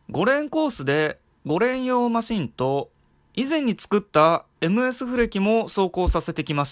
5レーンコースで5レーン用マシンと以前に作った MS フレキも走行させてきました。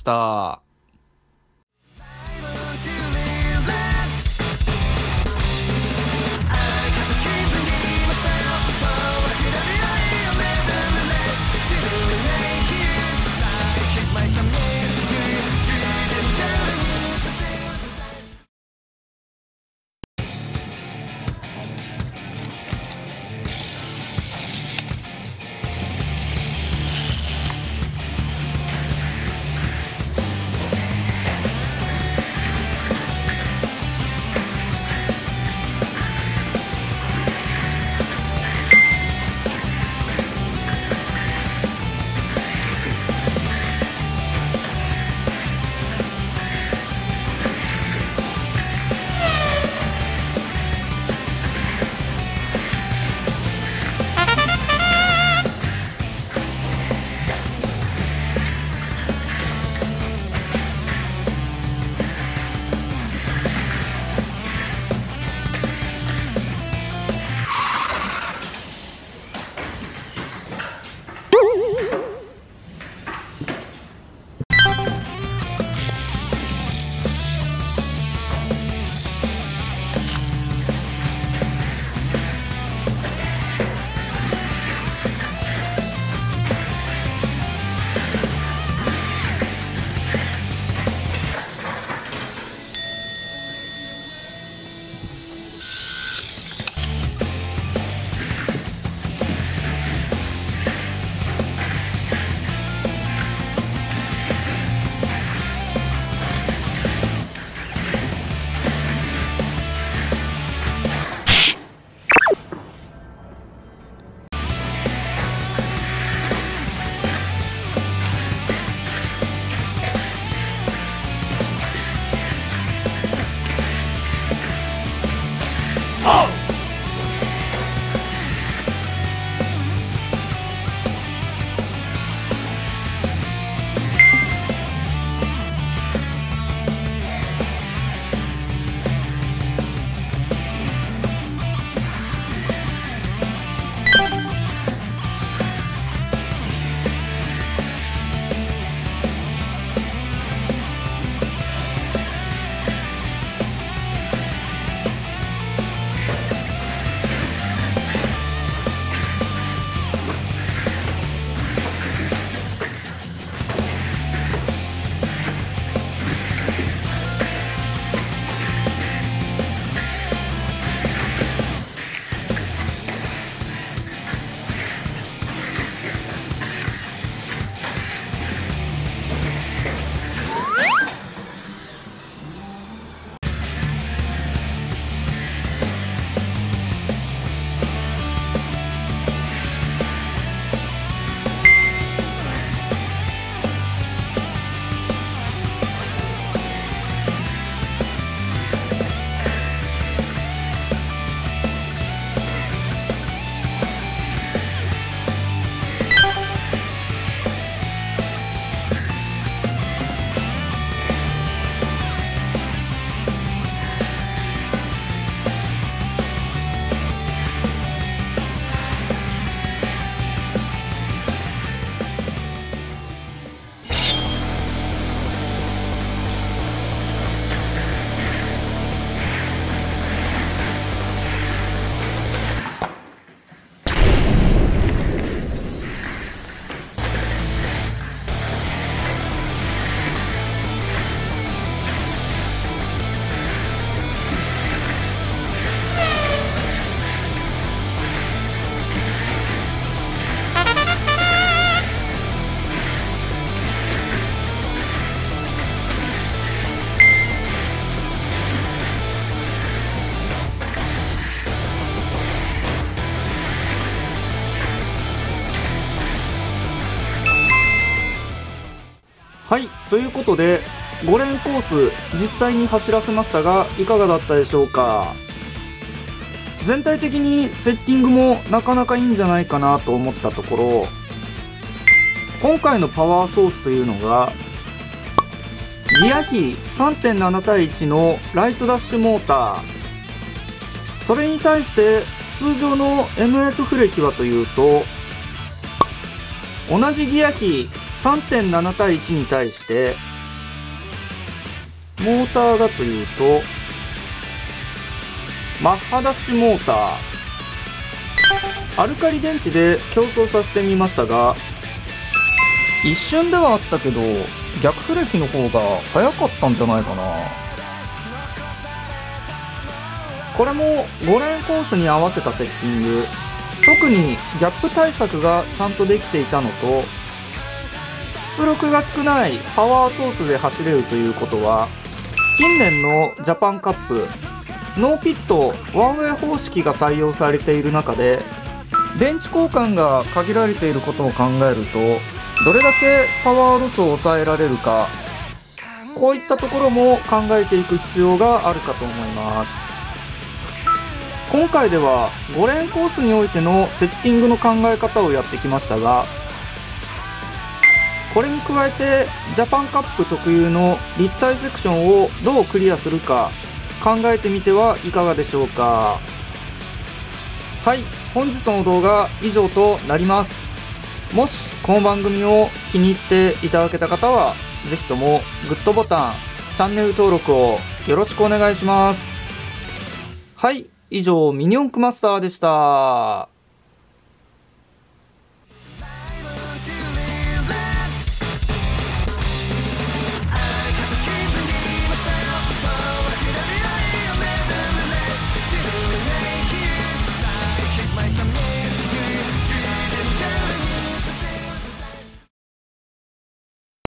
はい、ということで5レーンコース実際に走らせましたがいかがだったでしょうか。全体的にセッティングもなかなかいいんじゃないかなと思ったところ、今回のパワーソースというのがギア比 3.7 対1のライトダッシュモーター、それに対して通常の MS フレキはというと、同じギア比 3.7 対1に対してモーターがというとマッハダッシュモーター、アルカリ電池で競争させてみましたが、一瞬ではあったけど逆フレキの方が速かったんじゃないかな。これも5レーンコースに合わせたセッティング、特にギャップ対策がちゃんとできていたのと、出力が少ないパワーソースで走れるということは、近年のジャパンカップノーピットワンウェイ方式が採用されている中で、電池交換が限られていることを考えると、どれだけパワーロスを抑えられるか、こういったところも考えていく必要があるかと思います。今回では5レーンコースにおいてのセッティングの考え方をやってきましたが、これに加えてジャパンカップ特有の立体セクションをどうクリアするか考えてみてはいかがでしょうか。はい、本日の動画以上となります。もしこの番組を気に入っていただけた方は、ぜひともグッドボタン、チャンネル登録をよろしくお願いします。はい、以上ミニ四駆マスターでした。